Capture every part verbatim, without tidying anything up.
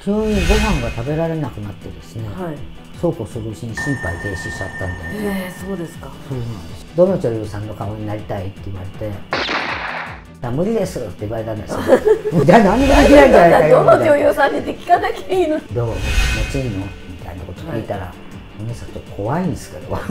急にご飯が食べられなくなってですね、 はい、 そうこうするうちに心肺停止しちゃったんで。 ええ、そうですか。 そうなんです。どの女優さんの顔になりたいって言われて、あ、無理ですって言われたんですよ。じゃあ何もできないんじゃないかよ。 どの女優さんにって聞かなきゃいいの。 どう持ちいいのみたいなこと聞いたら、はい、お姉さんちょっと怖いんですけど。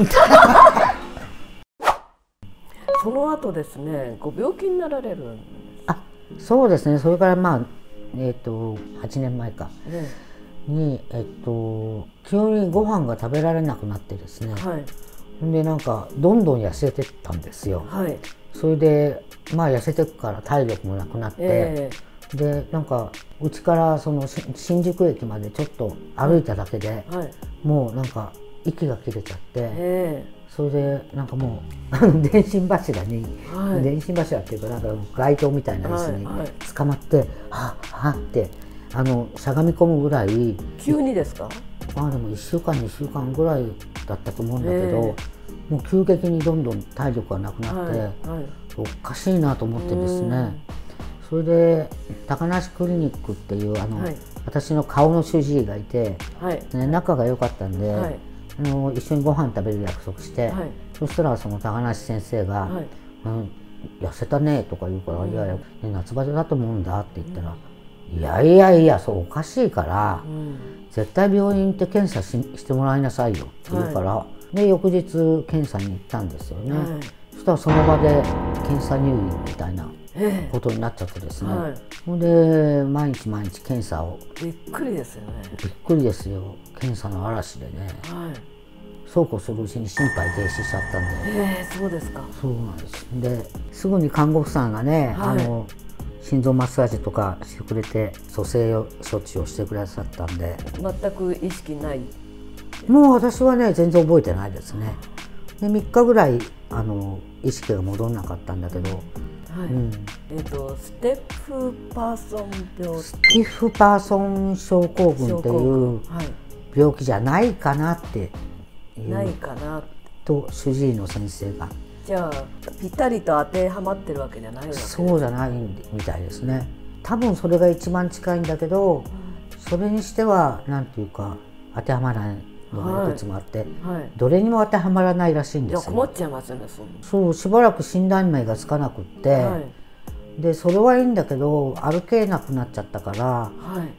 その後ですね、ご病気になられるんです。 あ、そうですね。それからまあえっとはちねんまえか。ええに、えっと、急にご飯が食べられなくなってですね、はい、でなんかどんどん痩せてったんですよ、はい、それでまあ痩せてくから体力もなくなって、えー、でなんかうちからその新宿駅までちょっと歩いただけで、はい、もうなんか息が切れちゃって、えー、それでなんかもう電信柱に、はい、電信柱っていうかなんか街灯みたいな椅子に捕まって、はいはい、はっはっってあのしゃがみ込むぐらい。 急にですか？ まあでもいっしゅうかんにしゅうかんぐらいだったと思うんだけど、えー、もう急激にどんどん体力がなくなって、はいはい、おかしいなと思ってですね、それで高梨クリニックっていうあの、はい、私の顔の主治医がいて、はい、ね、仲が良かったんで、はい、あの一緒にご飯食べる約束して、はい、そしたらその高梨先生が、はい、うん、痩せたねとか言うから、うん、いやいや、ね、夏バテだと思うんだって言ったら、うん、いやいやいや、そうおかしいから、うん、絶対病院行って検査 し, してもらいなさいよって言うから、はい、で翌日検査に行ったんですよね、はい、そしたらその場で検査入院みたいなことになっちゃってですね、はい、ほんで毎日毎日検査を。 びっくりですよね。 びっくりですよ、検査の嵐でね、はい、そうこうするうちに心肺停止しちゃったんで。 えー、そうですか。 そうなんです。ですぐに看護婦さんがね、はい、あの心臓マッサージとかしてくれて蘇生処置をしてくださったんで。 全く意識ない？ もう私はね全然覚えてないですね。でみっかぐらいあの意識が戻らなかったんだけど、はい、 うん、えーとステッフパーソン病スティッフパーソン症候群っていう病気じゃないかなっていう、 ないかなと主治医の先生が。 じゃあぴったりと当てはまってるわけじゃないわけです。 そうじゃないみたいですね。多分それが一番近いんだけど、うん、それにしてはなんていうか当てはまらないのがいくつもあって、はいはい、どれにも当てはまらないらしいんですよ。 いや困っちゃいますよね。 そうしばらく診断名がつかなくって、はい、でそれはいいんだけど歩けなくなっちゃったから、はい、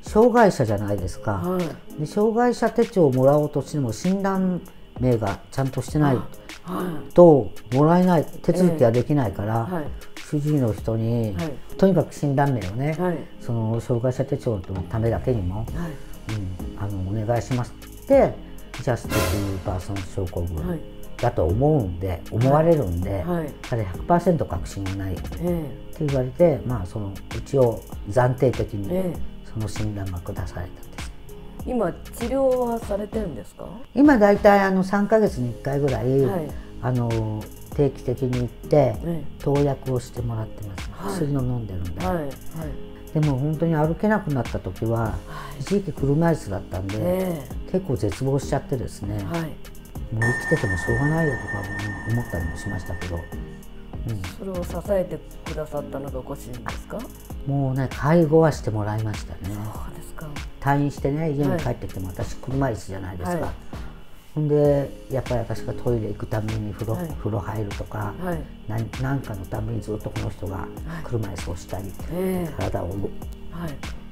障害者じゃないですか、はい、で障害者手帳をもらおうとしても診断名がちゃんとしてないともらえない、手続きができないから、えーはい、主治医の人に、はい、とにかく診断名をね、はい、その障害者手帳のためだけにも、はい、うん、あのお願いしますって、じゃあスティッフパーソン症候群だと思うんで、はい、思われるんで、はい、ただ ひゃくパーセント 確信がないって言われて、まあその一応暫定的にその診断が下されたんです。 今治療はされてるんですか？ 今だいたいあのさんかげつにいっかいぐらい、はい、あの定期的に行って投薬をしてもらってます、はい、薬を飲んでるんで、はいはい、でも本当に歩けなくなった時は、はい、一時期車椅子だったんで、えー、結構絶望しちゃってですね、はい、もう生きててもしょうがないよとか思ったりもしましたけど、 うん、それを支えてくださったのがご主人ですか？ もうね介護はしてもらいましたね。 そうですか。 退院してね家に帰ってきても、はい、私車椅子じゃないですか、はい、ほんでやっぱり私がトイレ行くために風呂、はい、風呂入るとか、はい、何, 何かのためにずっとこの人が車椅子をしたり、はい、体を、はい、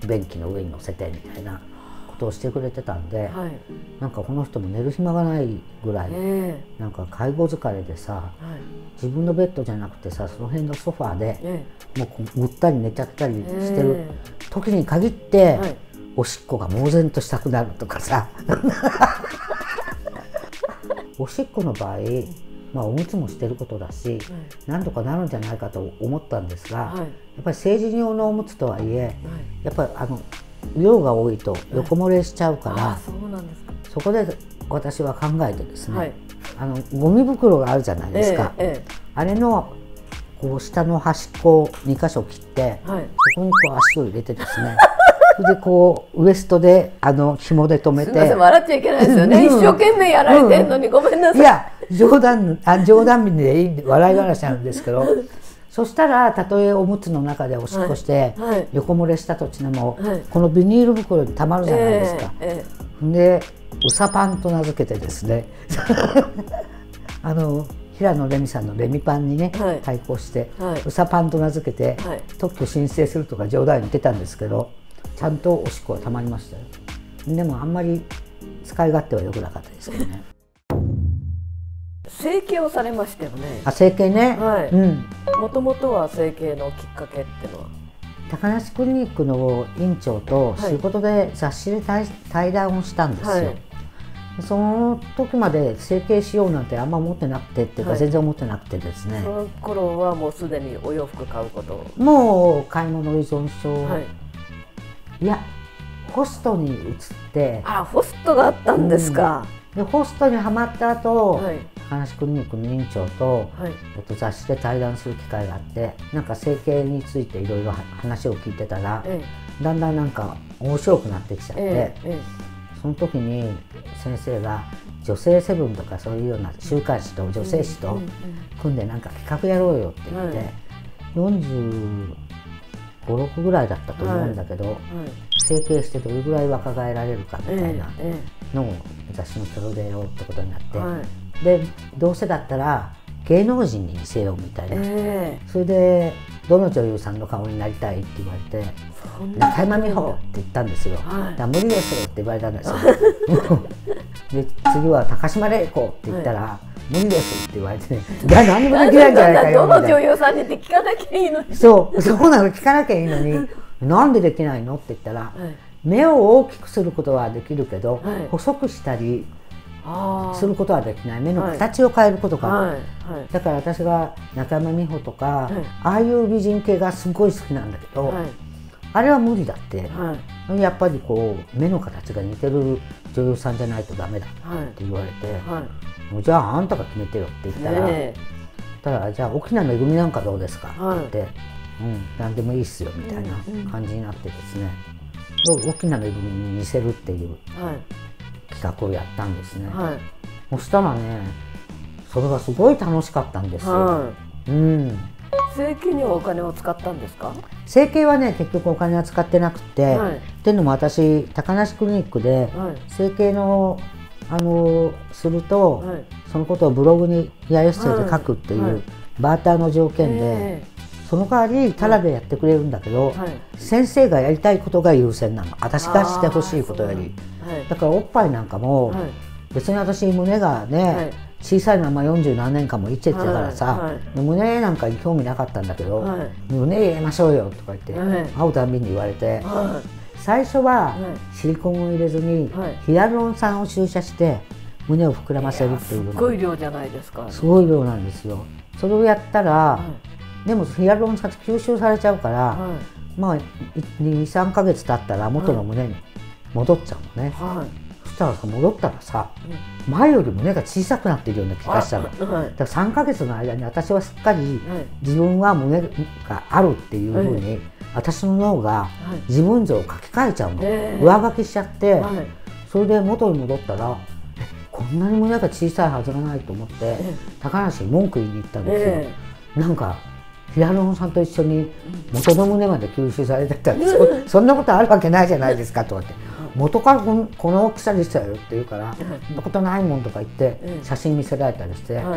便器の上に乗せてみたいなことをしてくれてたんで、はい、なんかこの人も寝る暇がないぐらい、えー、なんか介護疲れでさ、はい、自分のベッドじゃなくてさその辺のソファーで、えー、もうぐったり寝ちゃったりしてる時に限って、えーはい、おしっこが猛然としたくなるとかさおしっこの場合、まあ、おむつもしてることだし、はい、なんとかなるんじゃないかと思ったんですが、はい、やっぱり成人用のおむつとはいえ、はい、やっぱりあの量が多いと横漏れしちゃうから、はい、あ、そうなんですか。そこで私は考えてですね、はい、あのゴミ袋があるじゃないですか、ええええ、あれのこう下の端っこをにかしょ切って、はい、そこにこう足を入れてですねそれでこうウエストであの紐で留めて、すみません笑っちゃいけないですよね、うん、一生懸命やられてるのに、うん、ごめんなさい。 いや冗談あ冗談でいい笑い話なんですけどそそしたらたとえおむつの中でおしっこして横漏れしたとしても、このビニール袋にたまるじゃないですか。でうさパンと名付けてですねあの平野レミさんのレミパンにね、はい、対抗して、はい、うさパンと名付けて、はい、特許申請するとか冗談に言ってたんですけど、ちゃんとおしっこはたまりましたよ。でもあんまり使い勝手は良くなかったですけどね。 整形をされましたよね。 あ、整形ね。 はい。うん。もともとは整形のきっかけっていうのは。 高梨クリニックの院長と仕事で雑誌で対、対談をしたんですよ。はい、その時まで整形しようなんてあんま思ってなくてっていうか、はい、全然思ってなくてですね。 その頃はもうすでにお洋服買うことを。 もう買い物依存症。はい、いや、ホストに移って。 あ、ホストがあったんですか。 うん、でホストにはまった後、はい、高梨クリニックの院長と、はい、えっと、雑誌で対談する機会があって、なんか整形についていろいろ話を聞いてたら、ええ、だんだんなんか面白くなってきちゃって、ええええ、その時に先生が女性セブンとかそういうような週刊誌と女性誌と組んでなんか企画やろうよって言って、はい、よんじゅうご、ろくぐらいだったと思うんだけど、はいはい、整形してどれぐらい若返られるかみたいなのを雑誌のプロでやろうってことになって、はい、でどうせだったら芸能人に見せようみたいな、えー、それでどの女優さんの顔になりたいって言われて「中山美穂」って言ったんですよ。はい、だ無理ですよって言われたんですよ。で次は高島礼子って言ったら、はい、無理ですって言われてね、いや何もできないんじゃないかよみたいな。 どの女優さんにって聞かなきゃいいのに。 そうそうなの、聞かなきゃいいのになんでできないのって言ったら、はい、目を大きくすることはできるけど、はい、細くしたりすることはできない、目の形を変えることが、はいはい、だから私が中山美穂とか、はい、ああいう美人系がすごい好きなんだけど、はい、あれは無理だって、はい、やっぱりこう目の形が似てる女優さんじゃないとダメだって言われて、はい、もうじゃああんたが決めてよって言ったら、ね、ただじゃあ沖縄めぐみなんかどうですかって言って、はい、うん、何でもいいっすよみたいな感じになってですね、うん、沖縄めぐみに似せるっていう、はい、企画をやったんですね。はい、そしたらね、それがすごい楽しかったんですよ。はい、うん、 整形にはお金を使ったんですか？ 整形はね結局お金は使ってなくて、はい、っていうのも私高梨クリニックで整形のあのすると、はい、そのことをブログにやエッセイで書くっていう、はいはい、バーターの条件で、えー、その代わりタダでやってくれるんだけど、はい、先生がやりたいことが優先なの、私がしてほしいことより。だからおっぱいなんかも、はい、別に私胸がね、はい、小さいままよんじゅう何年間も生きてたからさ、はいはい、胸なんかに興味なかったんだけど、はい、胸入れましょうよとか言って、はい、会うたびに言われて、はい、最初はシリコンを入れずに、はい、ヒアルロン酸を注射して胸を膨らませるっていうの、 すごい量じゃないですか。 すごい量なんですよ。それをやったら、はい、でもヒアルロン酸って吸収されちゃうから、はい、まあに、さんかげつ経ったら元の胸に戻っちゃうのね。はい、そしたらさ、戻ったらさ、うん、前より胸が小さくなっているような気がしたの。はい、だからさんかげつの間に私はすっかり自分は胸があるっていうふうに、はい、私の脳が自分像を書き換えちゃうの、はい、上書きしちゃって、はい、それで元に戻ったらこんなに胸が小さいはずがないと思って、はい、高梨に文句言いに行ったんですよ。はい、なんかヒアルロン酸と一緒に元の胸まで吸収されてたら、そ, そんなことあるわけないじゃないですかとかって元からこ の, この大きさでしたよって言うからそんなことないもんとか言って写真見せられたりして、はい、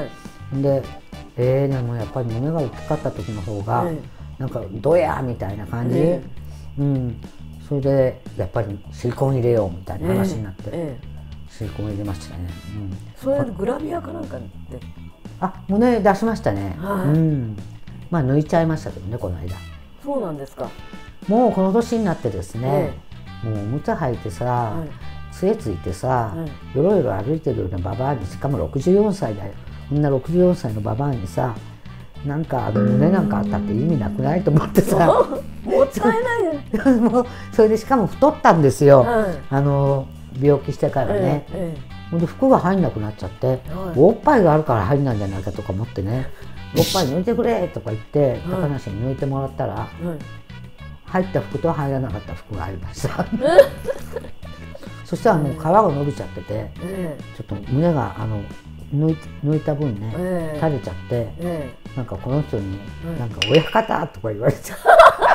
でえー、でもやっぱり胸が大きかった時の方がなんかドヤーみたいな感じ、えーうん、それでやっぱりシリコン入れようみたいな話になって、えー、シリコン入れましたね。 うん、それグラビアかなんかであ胸出しましたね。はい、うん、まあ抜いちゃいましたけどねこの間。 そうなんですか。 もうこの年になってですね、ええ、もうおむつ履いてさ、はい、杖ついてさ、はい、よろよろ歩いてるようなババアに、しかもろくじゅうよんさいだよ、こんなろくじゅうよんさいのババアにさ、なんかあの胸なんかあったって意味なくないと思ってさもったいないもうそれでしかも太ったんですよ、はい、あの病気してからね、ええ、で服が入んなくなっちゃって、はい、おっぱいがあるから入んないんじゃないかとか思ってねおっぱい抜いてくれとか言って高梨に抜いてもらったら、はい、入った服と入らなかった服がありましたそしたらもう皮が伸びちゃってて、えー、ちょっと胸があの抜い、抜いた分ね、えー、垂れちゃって、えー、 なんかこの人に「なんか親方」とか言われちゃう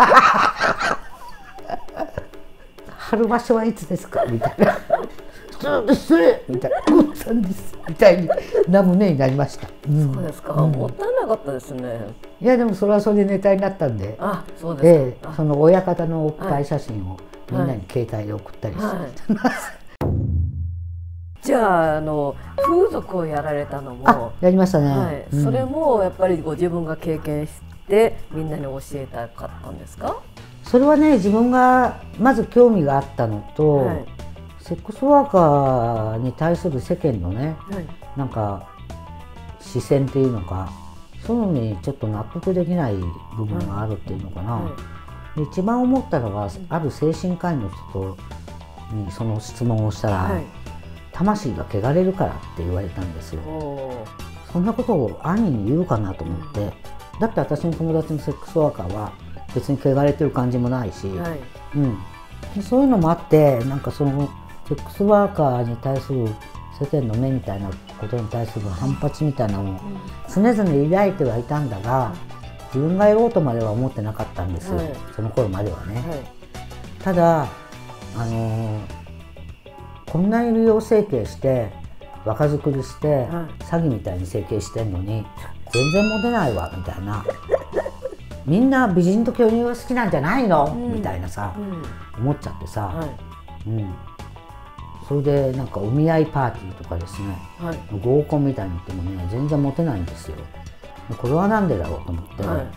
「春場所はいつですか?」みたいな「そうです」みたいな「ごっつぁんです」みたいな胸になりました。 そうですか、もったいなかったですね。 いやでもそれはそれでネタになったんで、 あ、そうですか。 その親方のおっぱい写真をみんなに携帯で送ったりしてます。 じゃあ、あの風俗をやられたのもやりましたね、 はい、うん、それもやっぱりご自分が経験してみんなに教えたかったんですか？ それはね、自分がまず興味があったのと、はい、セックスワーカーに対する世間のね、はい、なんか視線っていうのか、そういうのにちょっと納得できない部分があるっていうのかな、はいはい、で一番思ったのは、ある精神科医の人にその質問をしたら、はい、魂が汚れるからって言われたんですよ。そんなことを兄に言うかなと思って、だって私の友達のセックスワーカーは別に汚れてる感じもないし、はい、うん、でそういうのもあって、なんかそのセックスワーカーに対する世間の目みたいなことに対する反発みたいなのを常々抱いてはいたんだが、自分がやろうとまでは思ってなかったんですよ、はい、その頃まではね、はい、ただあのー、こんなに利用整形して若作りして、はい、詐欺みたいに整形してんのに全然モテないわみたいなみんな美人と巨乳が好きなんじゃないの、うん、みたいなさ、うん、思っちゃってさ、はい、うん、それでなんかお見合いパーティーとかですね、はい、合コンみたいに言ってもね全然モテないんですよ。これはなんでだろうと思って、はい、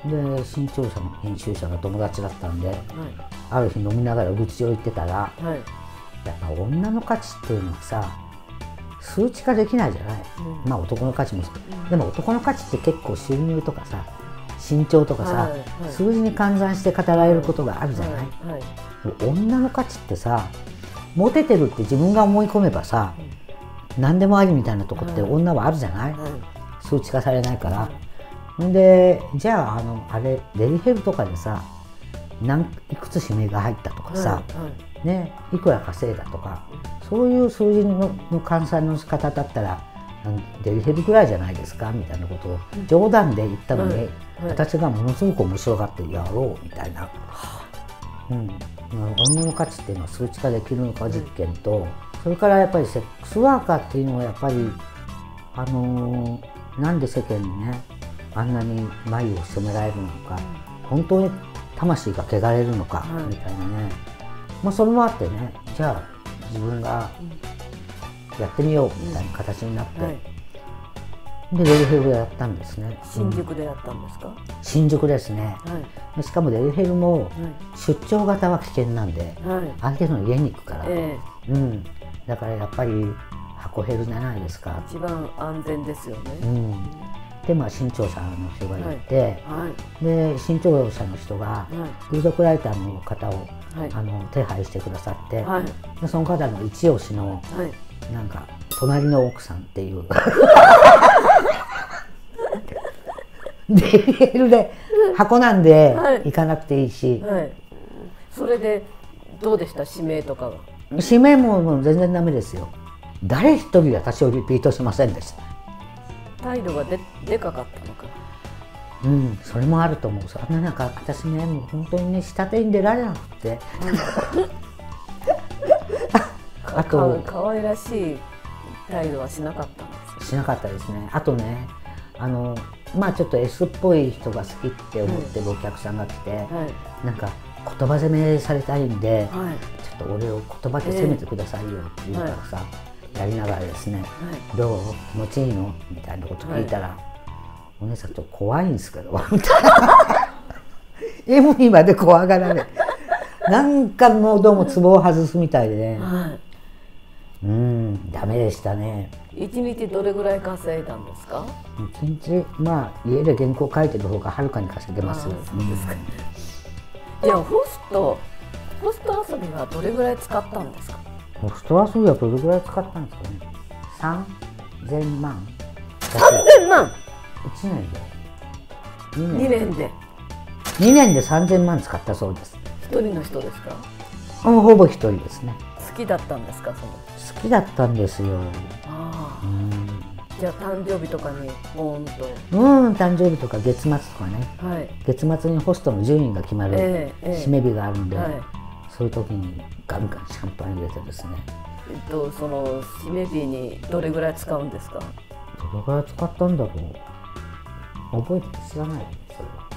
で新潮社の編集者が友達だったんで、はい、ある日飲みながら愚痴を言ってたら、はい、やっぱ女の価値っていうのはさ数値化できないじゃない、うん、まあ男の価値も、うん、でも男の価値って結構収入とかさ身長とかさ、はいはい、数字に換算して語られることがあるじゃない、はいはい、女の価値ってさモテてるって自分が思い込めばさ、うん、何でもありみたいなとこって女はあるじゃない、はいはい、数値化されないから、はい、でじゃあ、 あのあれデリヘルとかでさ何いくつ指名が入ったとかさ、はいはいね、いくら稼いだとか、そういう数字 の, の換算の仕方だったらデリヘルぐらいじゃないですかみたいなことを冗談で言ったのに、うんはいはい、私がものすごく面白がってやろうみたいな、うん、女の価値っていうのは数値化できるのか実験と、うん、それからやっぱりセックスワーカーっていうのはやっぱりあのー、なんで世間にねあんなに眉を責められるのか、うん、本当に魂が汚れるのか、うん、みたいなね、まあ、それもあってね、じゃあ自分がやってみようみたいな形になって、うんはい、でデリヘルをやったんですね。 新宿でやったんですか？ 新宿ですね、はい、しかもデリヘルも出張型は危険なんで、はい、相手の家に行くから、えーうん、だからやっぱり箱ヘルじゃないですか。 一番安全ですよね、 うん、でまあ新潮社の人がいて、はいはい、で新潮社の人が風俗ライターの方を、はい、あの手配してくださって、はい、でその方の一押しの、はい、なんか隣の奥さんっていうデリヘルで箱なんで行かなくていいし、はいはい、 それでどうでした？指名とかは。 指名ももう全然ダメですよ。誰一人私をリピートしませんでした。 態度がででかかったのか。 うん、それもあると思う。そんななんか私ね、もう本当にね下手に出られなくて、 あと可愛らしい態度はしなかったんです。 しなかったですね。あとね、あのまあちょっと S っぽい人が好きって思ってるお客さんが来て、はい、なんか言葉攻めされたいんで、はい、ちょっと俺を言葉で攻めてくださいよって言うからさ、はい、やりながらですね、はい、どう気持ちいいのみたいなこと聞いたら、はい、お姉さんちょっと怖いんですけどみたいなエムにまで怖がられなんかもうどうもツボを外すみたいでね、はい、うんダメでしたね。 いちにちどれぐらい稼いだんですか？ いちにちまあ家で原稿書いてる方がはるかに稼いでます。そうですか。 じゃあホストホスト遊びはどれぐらい使ったんですか？ ホスト遊びはどれぐらい使ったんですかね。さんぜんまん。 さんぜんまん。いちねんで。 にねんで。 にねんでさんぜんまん使ったそうです。 一人の人ですか？ ほぼ一人ですね。 好きだったんですか？その好きだったんですよ。ああ。うんじゃあ誕生日とかにボーンと。 うん、誕生日とか月末とかね、 はい、 月末にホストのじゅうにんが決まる締め日があるんで、 えーえーはい、 そういう時にガンガンシャンパン入れてですね。 えっとその締め日にどれぐらい使うんですか？ どれぐらい使ったんだろう、覚えて知らない。それは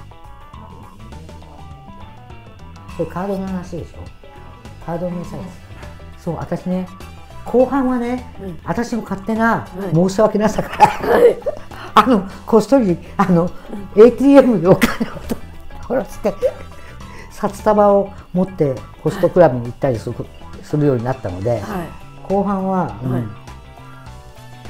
それカードの話でしょ。カードのサイズ。そう、私ね、後半はね、うん、私の勝手な申し訳なさから、はい、あのこっそりあの エーティーエム にお金を下ろして札束を持ってホストクラブに行ったりする、するようになったので、はい、後半は、うん、はい、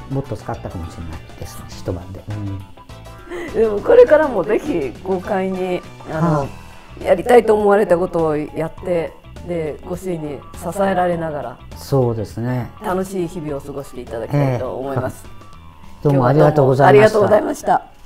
もっと使ったかもしれないですね、一晩で。うん、 でもこれからもぜひ豪快にあの、はい、やりたいと思われたことをやって、でご主人に支えられながら、 そうですね、 楽しい日々を過ごしていただきたいと思います。 えー、どうもありがとうございました。 ありがとうございました。